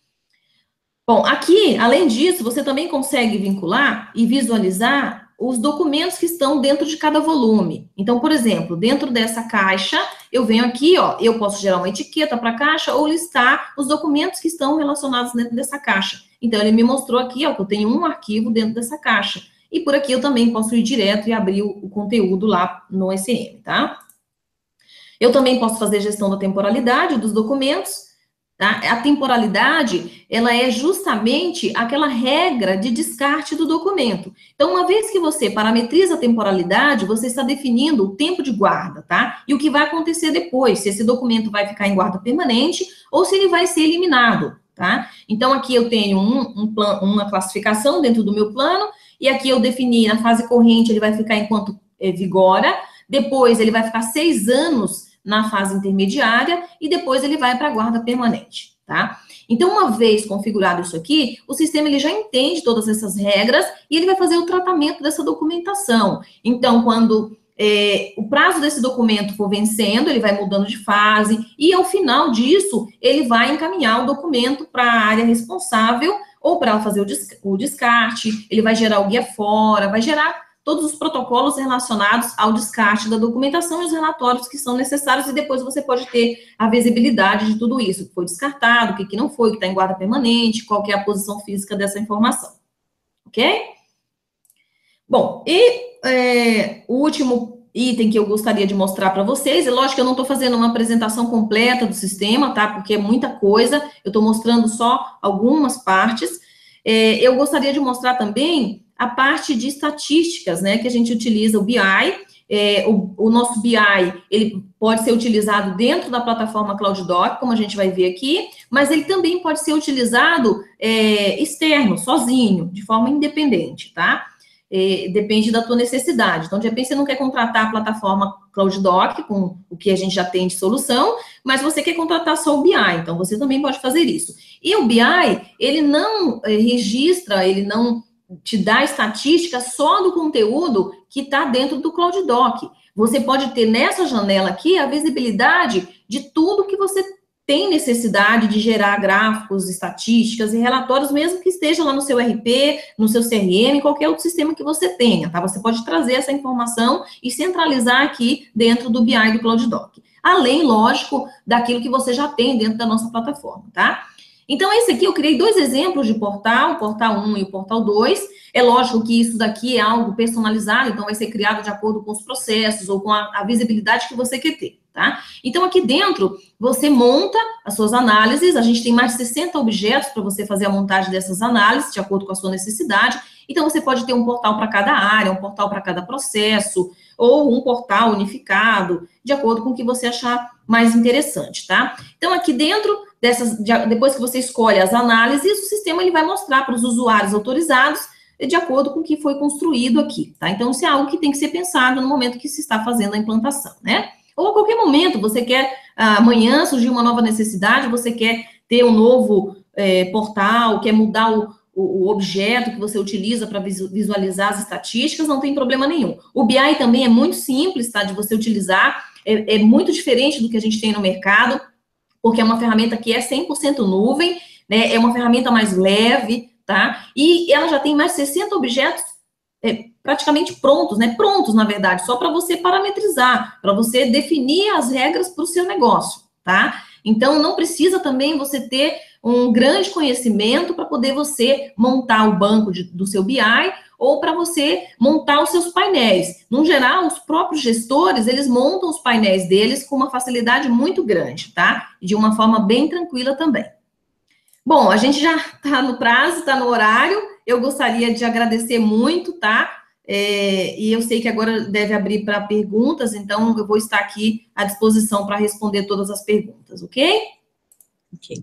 Bom, aqui, além disso, você também consegue vincular e visualizar os documentos que estão dentro de cada volume. Então, por exemplo, dentro dessa caixa, eu venho aqui, ó, eu posso gerar uma etiqueta para a caixa ou listar os documentos que estão relacionados dentro dessa caixa. Então, ele me mostrou aqui, ó, que eu tenho um arquivo dentro dessa caixa. E por aqui eu também posso ir direto e abrir o, o conteúdo lá no E C M, tá? Eu também posso fazer gestão da temporalidade dos documentos. Tá? A temporalidade, ela é justamente aquela regra de descarte do documento. Então, uma vez que você parametriza a temporalidade, você está definindo o tempo de guarda, tá? E o que vai acontecer depois, se esse documento vai ficar em guarda permanente ou se ele vai ser eliminado, tá? Então, aqui eu tenho um, um plan, uma classificação dentro do meu plano, e aqui eu defini na fase corrente, ele vai ficar enquanto é, vigora, depois ele vai ficar seis anos na fase intermediária, e depois ele vai para a guarda permanente, tá? Então, uma vez configurado isso aqui, o sistema ele já entende todas essas regras, e ele vai fazer o tratamento dessa documentação. Então, quando é, o prazo desse documento for vencendo, ele vai mudando de fase, e ao final disso, ele vai encaminhar o documento para a área responsável, ou para ela fazer o, des o descarte, ele vai gerar o guia fora, vai gerar todos os protocolos relacionados ao descarte da documentação e os relatórios que são necessários, e depois você pode ter a visibilidade de tudo isso, o que foi descartado, o que, que não foi, o que está em guarda permanente, qual que é a posição física dessa informação. Ok? Bom, e é, o último item que eu gostaria de mostrar para vocês, é lógico que eu não estou fazendo uma apresentação completa do sistema, tá? Porque é muita coisa, eu estou mostrando só algumas partes. É, eu gostaria de mostrar também a parte de estatísticas, né, que a gente utiliza o B I. É, o, o nosso B I, ele pode ser utilizado dentro da plataforma CloudDoc, como a gente vai ver aqui, mas ele também pode ser utilizado é, externo, sozinho, de forma independente, tá? É, depende da tua necessidade. Então, de repente, você não quer contratar a plataforma CloudDoc com o que a gente já tem de solução, mas você quer contratar só o B I, então você também pode fazer isso. E o B I, ele não é, registra, ele não te dá estatística só do conteúdo que está dentro do CloudDoc. Você pode ter nessa janela aqui a visibilidade de tudo que você tem necessidade de gerar gráficos, estatísticas e relatórios, mesmo que esteja lá no seu R P, no seu C R M, qualquer outro sistema que você tenha, tá? Você pode trazer essa informação e centralizar aqui dentro do B I do CloudDoc. Além, lógico, daquilo que você já tem dentro da nossa plataforma, tá? Então, esse aqui eu criei dois exemplos de portal, o portal um e o portal dois. É lógico que isso daqui é algo personalizado, então vai ser criado de acordo com os processos ou com a, a visibilidade que você quer ter, tá? Então, aqui dentro, você monta as suas análises, a gente tem mais de sessenta objetos para você fazer a montagem dessas análises, de acordo com a sua necessidade. Então, você pode ter um portal para cada área, um portal para cada processo, ou um portal unificado, de acordo com o que você achar mais interessante, tá? Então, aqui dentro dessas, depois que você escolhe as análises, o sistema ele vai mostrar para os usuários autorizados de acordo com o que foi construído aqui, tá? Então, isso é algo que tem que ser pensado no momento que se está fazendo a implantação, né? Ou a qualquer momento, você quer, amanhã surgiu uma nova necessidade, você quer ter um novo é, portal, quer mudar o, o, o objeto que você utiliza para visualizar as estatísticas, não tem problema nenhum. O B I também é muito simples, tá, de você utilizar, é, é muito diferente do que a gente tem no mercado, porque é uma ferramenta que é cem por cento nuvem, né, é uma ferramenta mais leve, tá, e ela já tem mais de sessenta objetos é, praticamente prontos, né, prontos, na verdade, só para você parametrizar, para você definir as regras para o seu negócio, tá? Então, não precisa também você ter um grande conhecimento para poder você montar o banco de, do seu B I ou para você montar os seus painéis. No geral, os próprios gestores, eles montam os painéis deles com uma facilidade muito grande, tá? E de uma forma bem tranquila também. Bom, a gente já está no prazo, está no horário, eu gostaria de agradecer muito, tá? É, e eu sei que agora deve abrir para perguntas, então eu vou estar aqui à disposição para responder todas as perguntas, ok? Ok.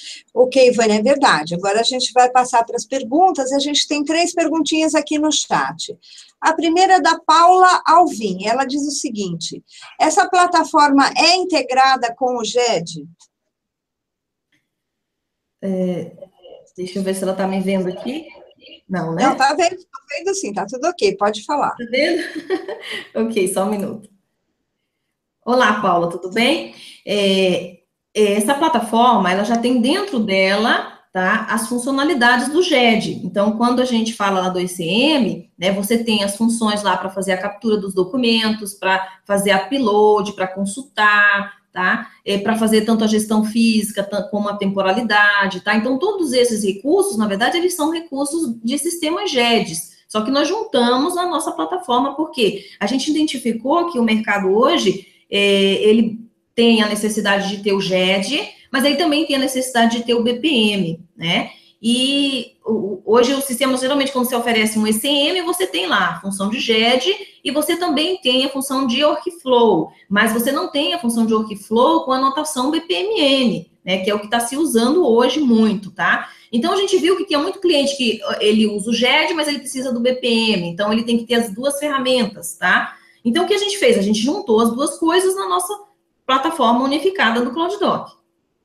Ok, Vânia, é verdade. Agora a gente vai passar para as perguntas, e a gente tem três perguntinhas aqui no chat. A primeira é da Paula Alvim, ela diz o seguinte: essa plataforma é integrada com o G E D? É, deixa eu ver se ela está me vendo aqui. Não, né? Não, tá vendo, tá vendo sim, tá tudo ok, pode falar. Tá vendo? Ok, só um minuto. Olá, Paula, tudo bem? É, essa plataforma, ela já tem dentro dela, tá, as funcionalidades do G E D. Então, quando a gente fala lá do E C M, né, você tem as funções lá para fazer a captura dos documentos, para fazer upload, para consultar, tá? É, para fazer tanto a gestão física como a temporalidade, tá? Então, todos esses recursos, na verdade, eles são recursos de sistemas G E Ds, só que nós juntamos na nossa plataforma, porque a gente identificou que o mercado hoje, é, ele tem a necessidade de ter o G E D, mas ele também tem a necessidade de ter o B P M, né? E hoje os sistemas, geralmente, quando você oferece um E C M, você tem lá a função de G E D e você também tem a função de workflow, mas você não tem a função de workflow com a notação B P M N, né, que é o que está se usando hoje muito, tá? Então, a gente viu que tinha muito cliente que ele usa o G E D, mas ele precisa do B P M, então ele tem que ter as duas ferramentas, tá? Então, o que a gente fez? A gente juntou as duas coisas na nossa plataforma unificada do CloudDoc.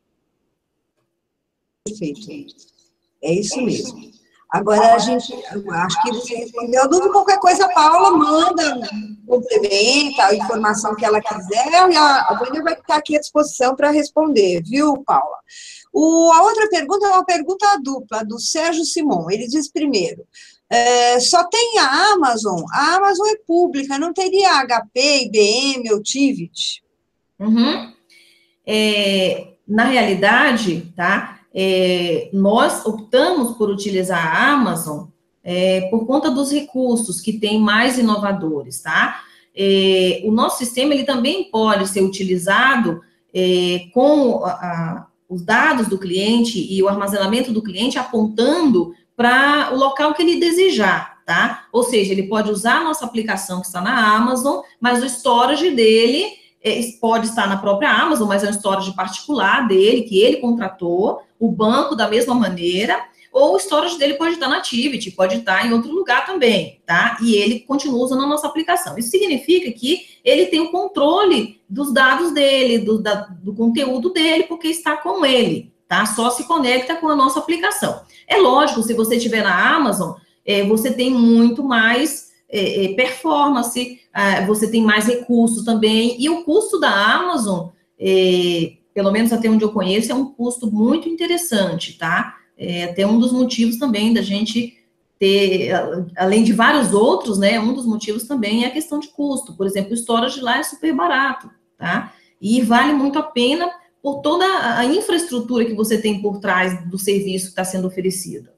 Perfeito. É isso mesmo. Agora, a gente, acho que você respondeu a dúvida, qualquer coisa, a Paula manda, complementa a informação que ela quiser, e a Vânia vai estar aqui à disposição para responder, viu, Paula? O, a outra pergunta é uma pergunta dupla, do Sérgio Simon. Ele diz primeiro, É, só tem a Amazon, a Amazon é pública, não teria H P, I B M ou Tivit? Uhum. É, na realidade, tá, é, nós optamos por utilizar a Amazon é, por conta dos recursos que tem mais inovadores, tá? É, o nosso sistema, ele também pode ser utilizado é, com a, a, os dados do cliente e o armazenamento do cliente apontando para o local que ele desejar, tá? Ou seja, ele pode usar a nossa aplicação que está na Amazon, mas o storage dele pode estar na própria Amazon, mas é um storage particular dele, que ele contratou, o banco da mesma maneira, ou o storage dele pode estar na Tivit, pode estar em outro lugar também, tá? E ele continua usando a nossa aplicação. Isso significa que ele tem o controle dos dados dele, do, da, do conteúdo dele, porque está com ele, tá? Só se conecta com a nossa aplicação. É lógico, se você estiver na Amazon, é, você tem muito mais é, é, performance, você tem mais recursos também, e o custo da Amazon, é, pelo menos até onde eu conheço, é um custo muito interessante, tá? É até um dos motivos também da gente ter, além de vários outros, né, um dos motivos também é a questão de custo. Por exemplo, o storage lá é super barato, tá? E vale muito a pena por toda a infraestrutura que você tem por trás do serviço que está sendo oferecido.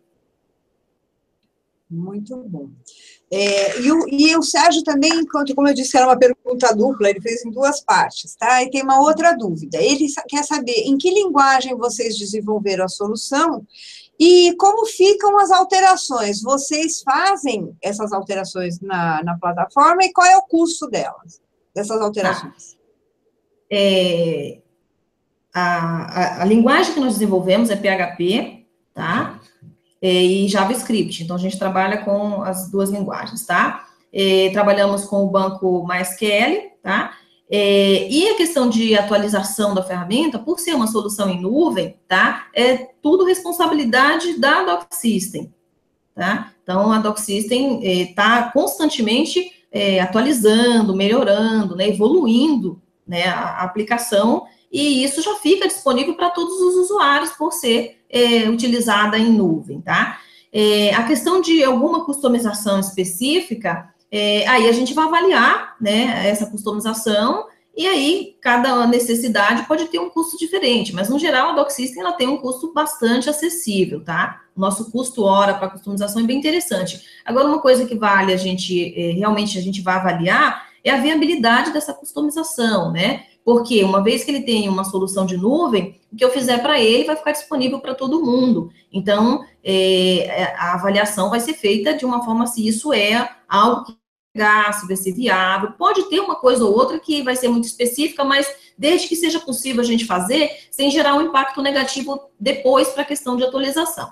Muito bom. É, e, o, e o Sérgio também, enquanto, como eu disse, era uma pergunta dupla, ele fez em duas partes, tá? E tem uma outra dúvida. Ele quer saber em que linguagem vocês desenvolveram a solução e como ficam as alterações. Vocês fazem essas alterações na, na plataforma e qual é o custo delas, dessas alterações? Ah, é, a, a, a linguagem que nós desenvolvemos é P H P, tá? E JavaScript. Então, a gente trabalha com as duas linguagens, tá? E trabalhamos com o banco MySQL, tá? E a questão de atualização da ferramenta, por ser uma solução em nuvem, tá? É tudo responsabilidade da DocSystem, tá? Então, a DocSystem está constantemente é, atualizando, melhorando, né, evoluindo, né, a, a aplicação, e isso já fica disponível para todos os usuários por ser é, utilizada em nuvem, tá? É, a questão de alguma customização específica, é, aí a gente vai avaliar, né, essa customização, e aí cada necessidade pode ter um custo diferente, mas no geral a DocSystem ela tem um custo bastante acessível, tá? O nosso custo hora para customização é bem interessante. Agora, uma coisa que vale a gente, é, realmente a gente vai avaliar, é a viabilidade dessa customização, né? Porque uma vez que ele tem uma solução de nuvem, o que eu fizer para ele vai ficar disponível para todo mundo. Então, é, a avaliação vai ser feita de uma forma se isso é algo que se vai ser viável. Pode ter uma coisa ou outra que vai ser muito específica, mas desde que seja possível a gente fazer, sem gerar um impacto negativo depois para a questão de atualização.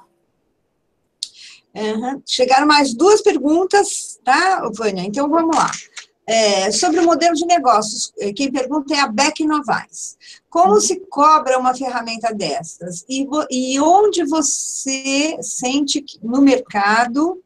Uhum. Chegaram mais duas perguntas, tá, Vânia? Então, vamos lá. É, sobre o modelo de negócios, quem pergunta é a Beck Novaes. Como uhum. se cobra uma ferramenta dessas? E, e onde você sente que no mercado,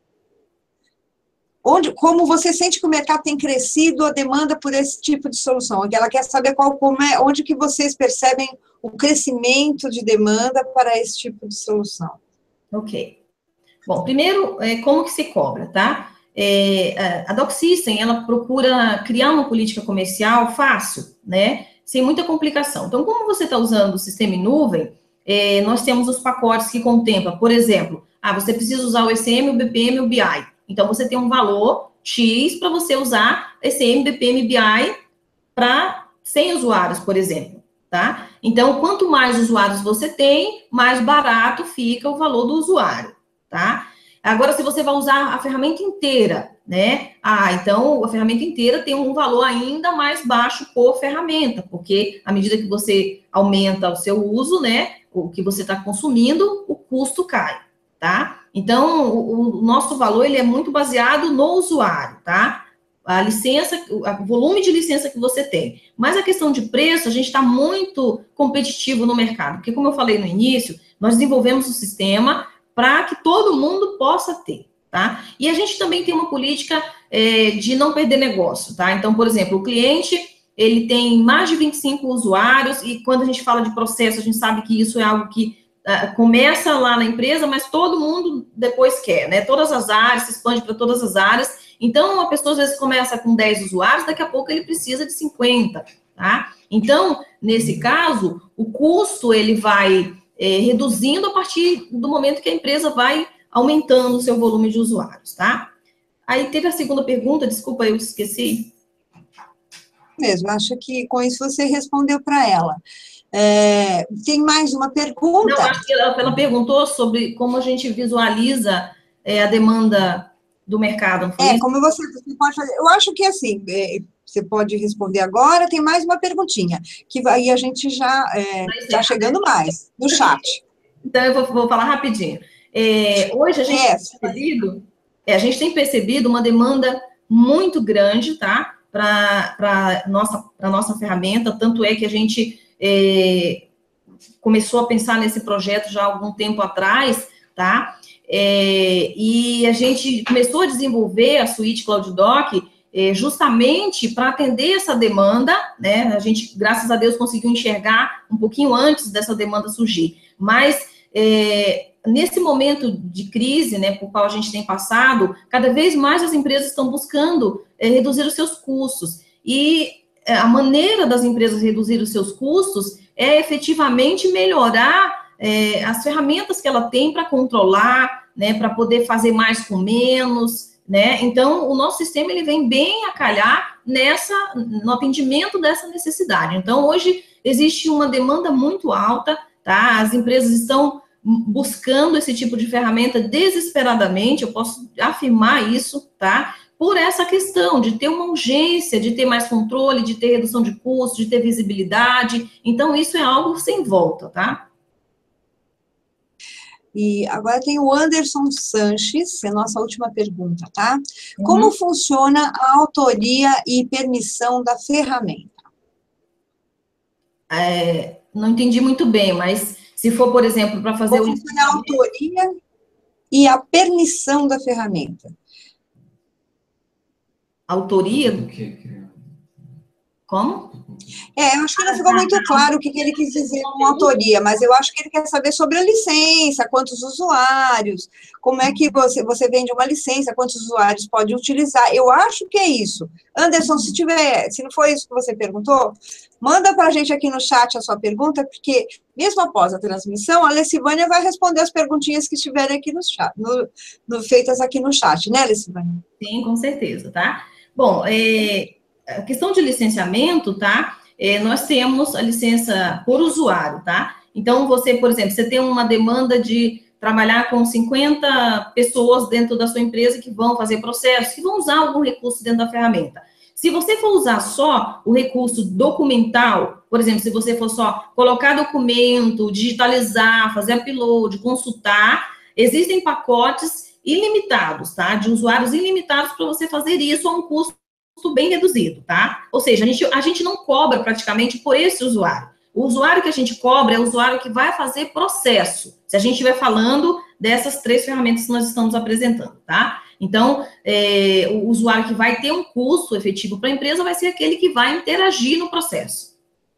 onde, como você sente que o mercado tem crescido a demanda por esse tipo de solução? Ela quer saber qual, como é, onde que vocês percebem o crescimento de demanda para esse tipo de solução. Ok. Bom, primeiro, como que se cobra, tá? É, a DocSystem, ela procura criar uma política comercial fácil, né, sem muita complicação. Então, como você está usando o sistema em nuvem, é, nós temos os pacotes que contemplam, por exemplo, ah, você precisa usar o E C M, o B P M e o B I. Então, você tem um valor X para você usar E C M, B P M e B I para cem usuários, por exemplo, tá? Então, quanto mais usuários você tem, mais barato fica o valor do usuário, tá? Agora, se você vai usar a ferramenta inteira, né? Ah, então a ferramenta inteira tem um valor ainda mais baixo por ferramenta, porque à medida que você aumenta o seu uso, né? O que você está consumindo, o custo cai, tá? Então, o, o nosso valor, ele é muito baseado no usuário, tá? A licença, o volume de licença que você tem. Mas a questão de preço, a gente está muito competitivo no mercado, porque como eu falei no início, nós desenvolvemos o sistema para que todo mundo possa ter, tá? E a gente também tem uma política é, de não perder negócio, tá? Então, por exemplo, o cliente, ele tem mais de vinte e cinco usuários, e quando a gente fala de processo, a gente sabe que isso é algo que uh, começa lá na empresa, mas todo mundo depois quer, né? Todas as áreas, se expande para todas as áreas. Então, uma pessoa às vezes começa com dez usuários, daqui a pouco ele precisa de cinquenta, tá? Então, nesse caso, o custo ele vai é, reduzindo a partir do momento que a empresa vai aumentando o seu volume de usuários, tá? Aí teve a segunda pergunta, desculpa, eu esqueci. Mesmo, acho que com isso você respondeu para ela. É, tem mais uma pergunta? Não, acho que ela, ela perguntou sobre como a gente visualiza é, a demanda do mercado, não foi É, isso? como você, você pode fazer. Eu acho que assim, é, você pode responder agora, tem mais uma perguntinha, que aí a gente já está é, chegando mais no chat. Então, eu vou, vou falar rapidinho. É, hoje a gente, é, tem percebido, é, a gente tem percebido uma demanda muito grande, tá? Para a nossa, para nossa ferramenta, tanto é que a gente é, começou a pensar nesse projeto já há algum tempo atrás, tá? É, e a gente começou a desenvolver a suíte CloudDoc é, justamente para atender essa demanda, né? A gente, graças a Deus, conseguiu enxergar um pouquinho antes dessa demanda surgir. Mas, é, nesse momento de crise, né, por qual a gente tem passado, cada vez mais as empresas estão buscando é, reduzir os seus custos. E a maneira das empresas reduzir os seus custos é efetivamente melhorar é, as ferramentas que ela tem para controlar, né, para poder fazer mais com menos, né? Então, o nosso sistema ele vem bem a calhar nessa, no atendimento dessa necessidade. Então, hoje existe uma demanda muito alta, tá? As empresas estão buscando esse tipo de ferramenta desesperadamente, eu posso afirmar isso, tá? Por essa questão de ter uma urgência, de ter mais controle, de ter redução de custos, de ter visibilidade. Então, isso é algo sem volta, tá? E agora tem o Anderson Sanches, é a nossa última pergunta, tá? Uhum. Como funciona a autoria e permissão da ferramenta? É, não entendi muito bem, mas se for, por exemplo, para fazer... Como funciona a autoria e a permissão da ferramenta? Autoria do quê? Como? É, eu acho que não ficou muito claro o que ele quis dizer com autoria, mas eu acho que ele quer saber sobre a licença, quantos usuários, como é que você, você vende uma licença, quantos usuários pode utilizar. Eu acho que é isso. Anderson, se tiver, se não foi isso que você perguntou, manda para a gente aqui no chat a sua pergunta, porque mesmo após a transmissão, a Lecivânia vai responder as perguntinhas que estiverem aqui no chat, no, no, feitas aqui no chat, né, Lecivânia? Sim, com certeza, tá? Bom, é, a questão de licenciamento, tá? É, nós temos a licença por usuário, tá? Então, você, por exemplo, você tem uma demanda de trabalhar com cinquenta pessoas dentro da sua empresa que vão fazer processos, que vão usar algum recurso dentro da ferramenta. Se você for usar só o recurso documental, por exemplo, se você for só colocar documento, digitalizar, fazer upload, consultar, existem pacotes ilimitados, tá? De usuários ilimitados para você fazer isso a um custo bem reduzido, tá? Ou seja, a gente, a gente não cobra praticamente por esse usuário. O usuário que a gente cobra é o usuário que vai fazer processo, se a gente estiver falando dessas três ferramentas que nós estamos apresentando, tá? Então, é, o usuário que vai ter um custo efetivo para a empresa vai ser aquele que vai interagir no processo.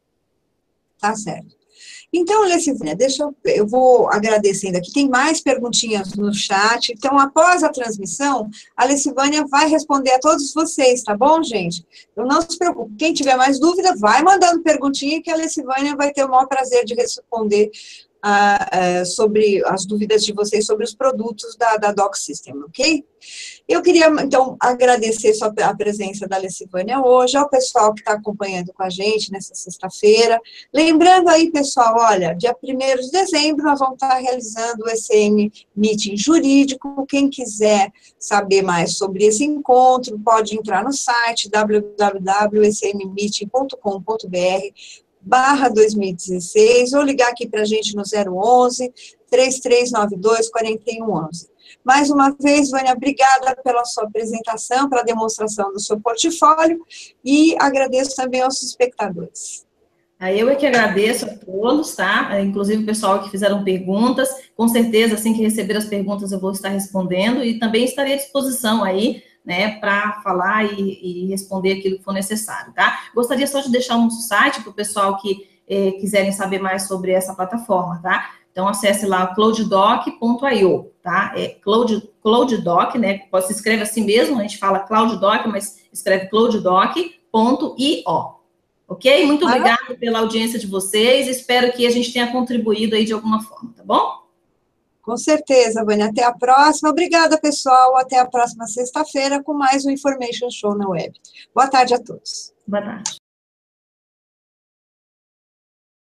Tá certo. Então, Lecivânia, deixa eu, eu vou agradecendo aqui, tem mais perguntinhas no chat, então, após a transmissão, a Lecivânia vai responder a todos vocês, tá bom, gente? Então, não se preocupe, quem tiver mais dúvida, vai mandando perguntinha que a Lecivânia vai ter o maior prazer de responder a, a, sobre as dúvidas de vocês sobre os produtos da, da Doc System, ok? Eu queria, então, agradecer só a presença da Lecivânia hoje, ao pessoal que está acompanhando com a gente nessa sexta-feira. Lembrando aí, pessoal, olha, dia primeiro de dezembro nós vamos estar realizando o E C N Meeting Jurídico. Quem quiser saber mais sobre esse encontro, pode entrar no site w w w ponto e c n meeting ponto com ponto b r barra dois mil e dezesseis, ou ligar aqui para a gente no zero onze, três três nove dois, quatro um um um. Mais uma vez, Vânia, obrigada pela sua apresentação, pela demonstração do seu portfólio, e agradeço também aos espectadores. Eu é que agradeço a todos, tá? Inclusive o pessoal que fizeram perguntas, com certeza, assim que receber as perguntas, eu vou estar respondendo, e também estarei à disposição aí, né, para falar e, e responder aquilo que for necessário, tá? Gostaria só de deixar um site para o pessoal que eh, quiserem saber mais sobre essa plataforma, tá? Então, acesse lá clouddoc ponto i o, tá? É Cloud, CloudDoc, né? Pode se escreve assim mesmo, a gente fala CloudDoc, mas escreve clouddoc ponto i o. Ok? Muito obrigada pela audiência de vocês, espero que a gente tenha contribuído aí de alguma forma, tá bom? Com certeza, Vânia. Até a próxima. Obrigada, pessoal. Até a próxima sexta-feira com mais um Information Show na web. Boa tarde a todos. Boa tarde.